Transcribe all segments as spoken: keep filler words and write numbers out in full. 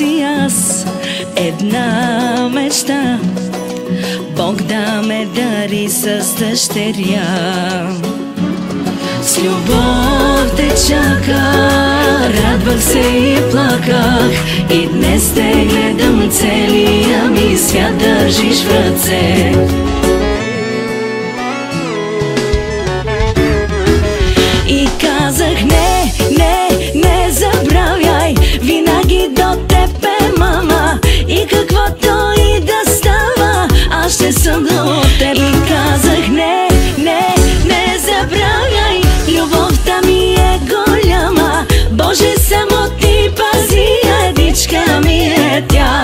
си аз една мечта, Бог да ме дари с дъщеря. С любов те чака, радвах се и плаках, и днес те гледам целия ми свят държиш в ръце. И казах не, не, не забравяй, винаги до теб е мама, и каквото и да става, аз ще съм до теб. И казах не, не, не забравяй, любовта ми е голяма, Боже само ти пази, едичка ми е тя.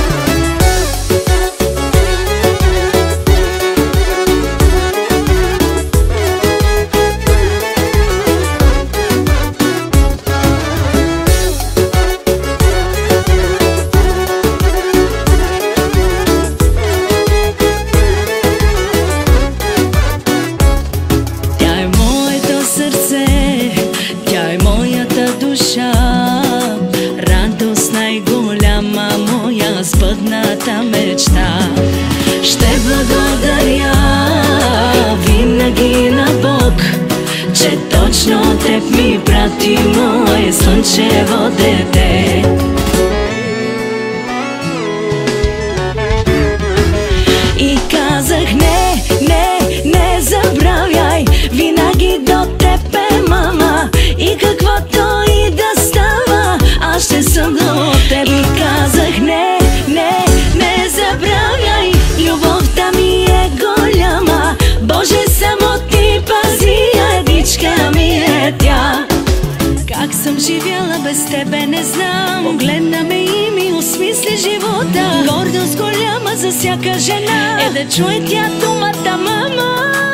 Радост най-голяма моя сбъдната мечта. Ще благодаря винаги на Бог, че точно теб ми прати, мое слънчево дете. И казах не, не, не забравяй, винаги до теб е мама, и каквото и да става, аз ще съм до теб. И казах не, не, не забравяй, любовта ми е голяма, Боже само ти пази, едичка ми е тя. Как съм живяла без тебе не знам, погледна ме и ми осмисли живота. Гордост голяма за всяка жена е да чуе тя думата мама.